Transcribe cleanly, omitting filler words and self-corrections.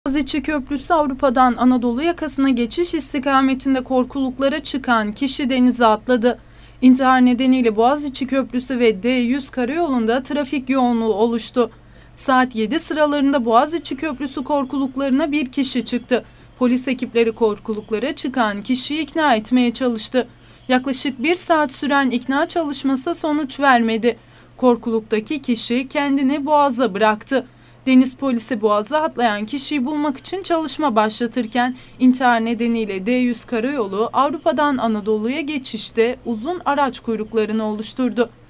Boğaziçi Köprüsü Avrupa'dan Anadolu yakasına geçiş istikametinde korkuluklara çıkan kişi denize atladı. İntihar nedeniyle Boğaziçi Köprüsü ve D100 karayolunda trafik yoğunluğu oluştu. Saat 7 sıralarında Boğaziçi Köprüsü korkuluklarına bir kişi çıktı. Polis ekipleri korkuluklara çıkan kişiyi ikna etmeye çalıştı. Yaklaşık 1 saat süren ikna çalışması sonuç vermedi. Korkuluktaki kişi kendini boğaza bıraktı. Deniz polisi boğaza atlayan kişiyi bulmak için çalışma başlatırken intihar nedeniyle D100 karayolu Avrupa'dan Anadolu'ya geçişte uzun araç kuyruklarını oluşturdu.